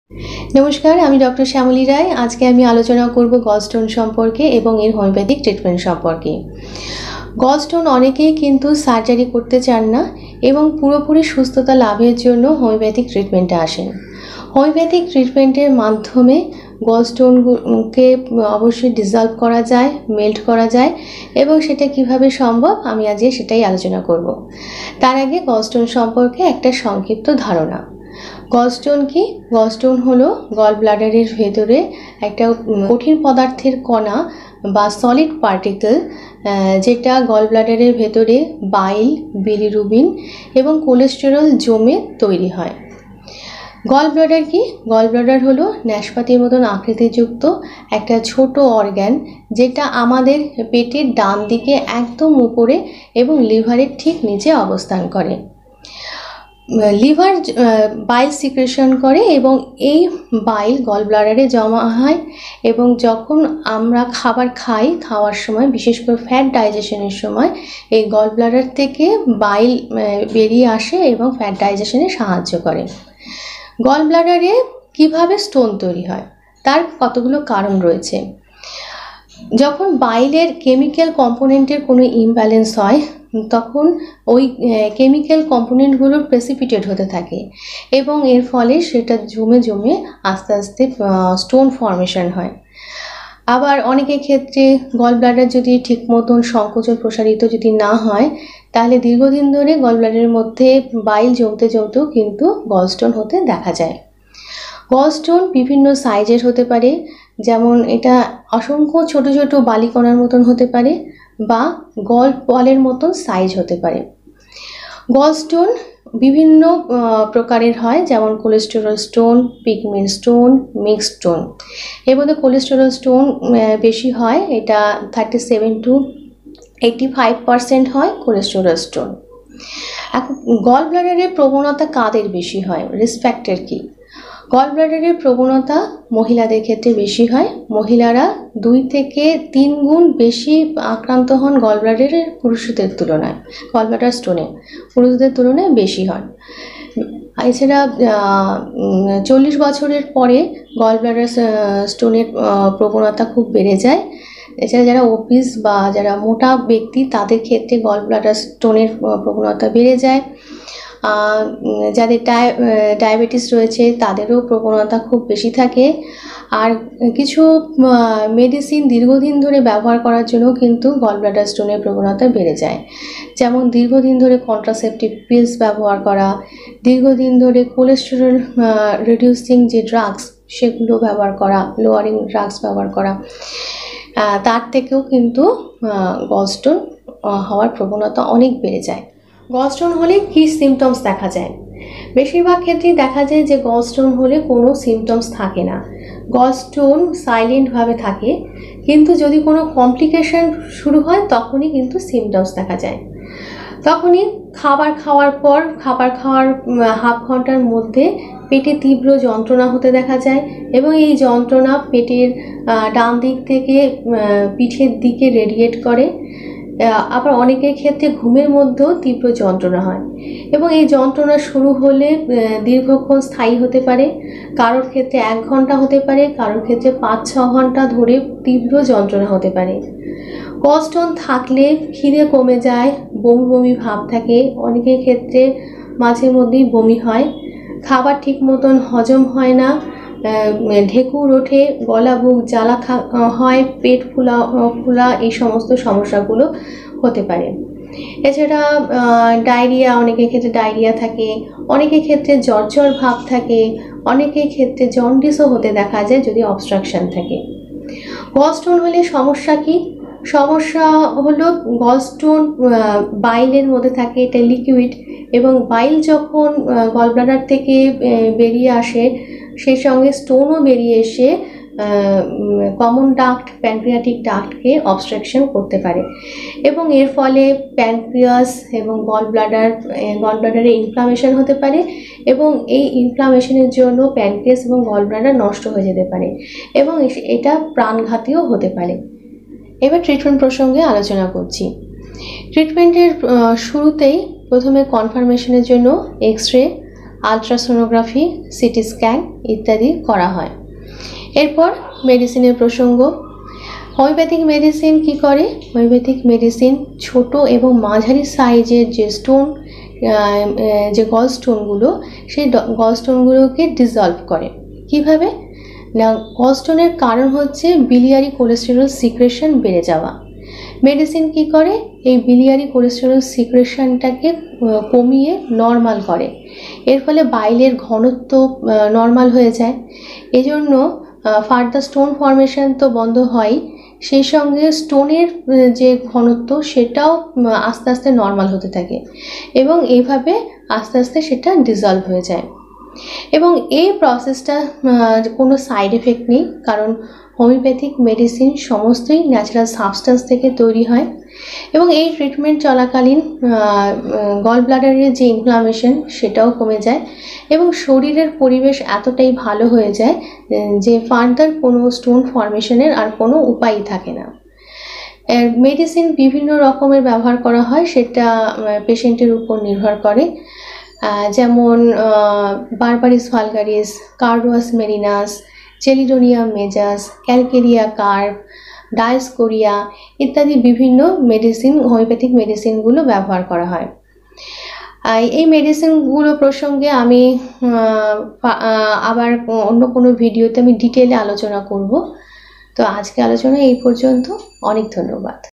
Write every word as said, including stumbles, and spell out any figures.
नमस्कार, आमी डॉक्टर श्यामली राय। आज के आमी आलोचना करब गलस्टोन सम्पर्के एबं एर होमिओपैथिक ट्रिटमेंट सम्पर्के। गलस्टोन अनेकेई किन्तु सार्जारि करते चान ना एबं पुरोपुरि सुस्थता लाभेर जोन्नो होमिओपैथिक ट्रिटमेंटे आसेन। होमिओपैथिक ट्रिटमेंटेर माध्यमे गलस्टोनके अवश्यई डिसलव करा जाय, मेल्ट करा जाय एबं सेटा किभाबे सम्भव आमी आजके सेटाई आलोचना करब। तार आगे गलस्टोन सम्पर्के एकटा संक्षिप्त धारणा। गलस्टोन की गलस्टोन हलो गल ब्लाडारेर भेतरे एक कठिन पदार्थेर कणा बा सलिड पार्टिकल जेटा गल ब्लाडारेर भेतरे बाइल बिलिरुबिन एवं कोलेस्टेरल जमे तैरी हय। गल ब्लाडार की गल ब्लाडार हलो नाशपातिर मतन आकृतियुक्त एक छोटो अर्गान जेटा आमादेर पेटेर डान दिके एकदम ऊपरे एवं लिभारेर ठीक नीचे अवस्थान करे। लिभार बाइल सिक्रेशन करे एवं एई बाइल गल ब्लाडारे जमा हय एवं जखन आमरा खाबार खाई खाওয়ার समय विशेष करे फैट डाइजेशनेर समय एई गल ब्लाडार थेके बाइल बेरिये आसे एवं फैट डाइजेशने साहाज्य करे। गल ब्लाडारे किभाबे स्टोन तैरी हय तार कतगुलो कारण रयेछे। जखन बाइलेर केमिकल कम्पोनेंटेर कोनो इमब्यालेंस हय तखन ओई केमिकल कम्पोनेंटगुलो प्रेसिपिटेट होते थाके एबं एर फले सेटा जमे जमे आस्ते आस्ते स्टोन फर्मेशन हय। आबार अनेकेर क्षेत्रे गल ब्लाडार यदि ठीक मतन संकोचन प्रसारित यदि ना हय ताहले दीर्घदिन धरे गल ब्लाडारेर मध्ये बाइल जमते जमतेও किन्तु गलस्टोन होते देखा जाय। गलस्टोन विभिन्न साइजेर होते पारे, जेमन एटा असंख्य छोटो छोटो बालिकणार मतन होते पारे बा गल बलेर मतन साइज होते पारे। गलस्टोन विभिन्न प्रकारेर हय, जेमन cholesterol stone, pigment stone, mixed stone. एर मধ্যে कोलेस्टेरल स्टोन बेशी हय, एटा thirty seven to eighty five percent हय कोलेस्टेरल स्टोन। এখন गल ब्लाडारेर प्रवणता कादेर बेशी हय, रिस्क फैक्टर की? गल ब्लाडारेर प्रवणता महिलादेर क्षेत्रे बेशी हय। महिलारा दुई थेके तीन गुण बेशी आक्रांत हन गल ब्लाडारेर पुरुषदेर तुलनाय। गल ब्लाडार स्टोने पुरुषदेर तुलनाय बेशी हन। एछाड़ा चल्लिश बछरेर परे गल ब्लाडार स्टोनेर प्रवणता खूब बेड़े जाय। एछाड़ा जारा ओबिस बा जारा मोटा व्यक्ति तादेर क्षेत्रे गल ब्लाडार स्टोनेर प्रवणता बेड़े जाय। যাদের ডায়াবেটিস রয়েছে তাদেরও প্রবণতা খুব বেশি থাকে। আর কিছু মেডিসিন দীর্ঘদিন ধরে ব্যবহার করার জন্য কিন্তু গল ব্লাডার স্টোনের প্রবণতা বেড়ে যায়। যেমন দীর্ঘদিন ধরে কন্ট্রাসেপটিভ পিলস ব্যবহার করা, দীর্ঘদিন ধরে কোলেস্টেরল রিডিউসিং যে ড্রাগস সেগুলো ব্যবহার করা, লোয়ারিং ড্রাগস ব্যবহার করা, তার থেকেও কিন্তু গলস্টোন হওয়ার প্রবণতা অনেক বেড়ে যায়। गलस्टोन होले कि सिमटम्स देखा जाए? बेशिरभाग क्षेत्रे देखा जाए जे गलस्टोन होले कोनो सिमटम्स थाके ना। गलस्टोन साइलेंट भावे थाके, किन्तु यदि कोनो कमप्लिकेशन शुरू हय तखोनी किन्तु सिमटम्स देखा जाए। तखोनी खाबार खाওয়ার पर खाबार खाওয়ার हाफ घंटार मध्य पेटे तीव्र যন্ত্রণা होते देखा जाए एबं এই যন্ত্রণা पेटेर डान दिक थेके पिठेर दिके रेडिएट करे। আবার অনেকের ক্ষেত্রে ঘুমের মধ্যেও তীব্র যন্ত্রণা হয় এবং এই যন্ত্রণা শুরু হলে দীর্ঘক্ষণ স্থায়ী হতে পারে। কারোর ক্ষেত্রে এক ঘন্টা হতে পারে, কারোর ক্ষেত্রে পাঁচ ছ ঘন্টা ধরে তীব্র যন্ত্রণা হতে পারে। গলস্টোন থাকলে খিদে কমে যায়, বমি বমি ভাব থাকে, অনেকের ক্ষেত্রে মাঝে মধ্যেই বমি হয়, খাবার ঠিক মতন হজম হয় না, ঢেকুর ওঠে, গলা বুক জ্বালা হয়, পেট ফুলা ফুলা এই সমস্ত সমস্যাগুলো হতে পারে। এছাড়া ডায়রিয়া, অনেকের ক্ষেত্রে ডায়রিয়া থাকে, অনেকের ক্ষেত্রে জ্বর জ্বর ভাব থাকে, অনেকের ক্ষেত্রে জন্ডিসও হতে দেখা যায় যদি অবস্ট্রাকশন থাকে। গলস্টোন হলে সমস্যা কি? সমস্যা হলো গলস্টোন বাইলের মধ্যে থাকে, এটা লিকুইড এবং বাইল যখন গল ব্লাডার থেকে বেরিয়ে আসে সেই সঙ্গে স্টোনও বেরিয়ে এসে কমন ডাক্ট প্যানক্রিয়াটিক ডাক্টকে অবস্ট্রাকশন করতে পারে এবং এর ফলে প্যানক্রিয়াস এবং গল ব্লাডার গল ব্লাডারে ইনফ্লামেশন হতে পারে এবং এই ইনফ্লামেশনের জন্য প্যানক্রিয়াস এবং গল ব্লাডার নষ্ট হয়ে যেতে পারে এবং এটা প্রাণঘাতীও হতে পারে। এবার ট্রিটমেন্ট প্রসঙ্গে আলোচনা করছি। ট্রিটমেন্টের শুরুতেই প্রথমে কনফার্মেশনের জন্য X ray ultrasonography, CT scan ইত্যাদি করা হয়। এরপর মেডিসিনের প্রসঙ্গ। হোমিওপ্যাথিক মেডিসিন কি করে? হোমিওপ্যাথিক মেডিসিন ছোট এবং মাঝারি সাইজের যে স্টোন, যে গল স্টোনগুলো, সেই গল স্টোনগুলোকে ডিসলভ করে। কিভাবে না, গল স্টোনের কারণ হচ্ছে বিলিয়ারি কোলেস্টেরল সিক্রেশন বেড়ে যাওয়া। মেডিসিন কি করে? এই বিলিয়ারি কোলেস্টেরল সিক্রেশনটাকে কমিয়ে নর্মাল করে। এর ফলে বাইলের ঘনত্ব নর্মাল হয়ে যায়। এজন্য ফার্দার স্টোন ফর্মেশন তো বন্ধ হয়, সেই সঙ্গে স্টোনের যে ঘনত্ব সেটাও আস্তে আস্তে নর্মাল হতে থাকে এবং এইভাবে আস্তে আস্তে সেটা ডিসলভ হয়ে যায়। এবং এই প্রসেসটা কোনো সাইড এফেক্ট নেই, কারণ হোমিওপ্যাথিক মেডিসিন সমস্তই ন্যাচারাল সাবস্টেন্স থেকে তৈরি হয় এবং এই ট্রিটমেন্ট চলাকালীন গল ব্লাডারের যে ইনফ্লামেশন সেটাও কমে যায় এবং শরীরের পরিবেশ এতটাই ভালো হয়ে যায় যে ফার্দার কোনো স্টোন ফর্মেশনের আর কোনো উপায়ই থাকে না। মেডিসিন বিভিন্ন রকমের ব্যবহার করা হয়, সেটা পেশেন্টের উপর নির্ভর করে। যেমন Berberis vulgaris, Carduus marianus, Chelidonium majus, Calcarea carb, Dioscorea ইত্যাদি বিভিন্ন মেডিসিন, হোমিওপ্যাথিক মেডিসিনগুলো ব্যবহার করা হয়। এই মেডিসিনগুলো প্রসঙ্গে আমি আবার অন্য কোনো ভিডিওতে আমি ডিটেলে আলোচনা করব। তো আজকে আলোচনা এই পর্যন্ত। অনেক ধন্যবাদ।